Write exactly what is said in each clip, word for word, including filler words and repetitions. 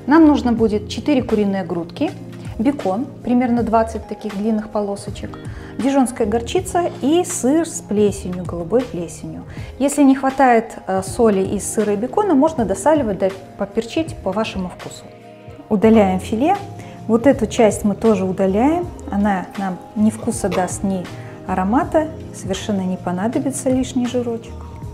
Нам нужно будет четыре куриные грудки, бекон, примерно двадцать таких длинных полосочек, дижонская горчица и сыр с плесенью, голубой плесенью. Если не хватает соли из сыра и бекона, можно досаливать, да поперчить по вашему вкусу. Удаляем филе. Вот эту часть мы тоже удаляем. Она нам ни вкуса даст, ни аромата. Совершенно не понадобится лишний жирочек.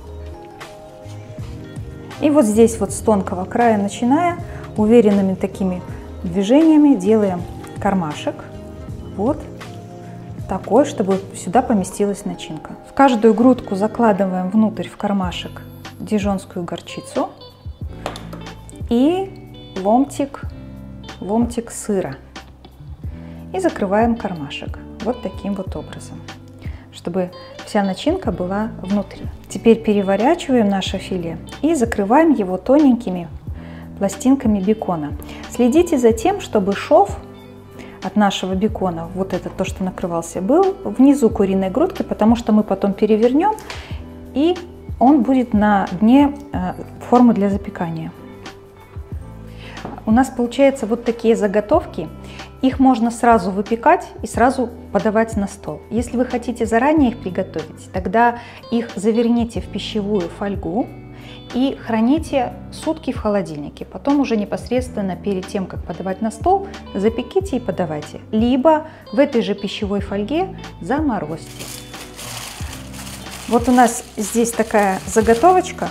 И вот здесь вот с тонкого края начиная, уверенными такими движениями делаем кармашек. Вот такой, чтобы сюда поместилась начинка. В каждую грудку закладываем внутрь в кармашек дижонскую горчицу и ломтик, ломтик сыра. И закрываем кармашек вот таким вот образом, чтобы вся начинка была внутри. Теперь переворачиваем наше филе и закрываем его тоненькими пластинками бекона. Следите за тем, чтобы шов от нашего бекона, вот это то, что накрывался, был внизу куриной грудки, потому что мы потом перевернем, и он будет на дне формы для запекания. У нас получаются вот такие заготовки. Их можно сразу выпекать и сразу подавать на стол. Если вы хотите заранее их приготовить, тогда их заверните в пищевую фольгу и храните сутки в холодильнике. Потом уже непосредственно перед тем, как подавать на стол, запеките и подавайте. Либо в этой же пищевой фольге заморозьте. Вот у нас здесь такая заготовочка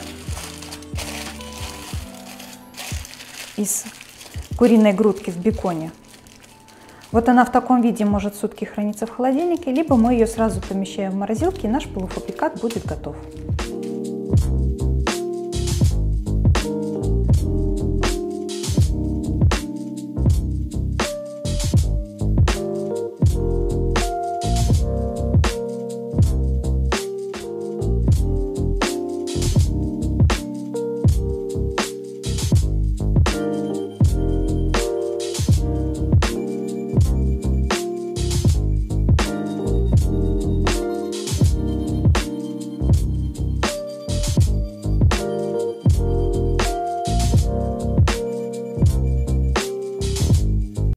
из куриной грудки в беконе. Вот она в таком виде может сутки храниться в холодильнике, либо мы ее сразу помещаем в морозилку, и наш полуфабрикат будет готов.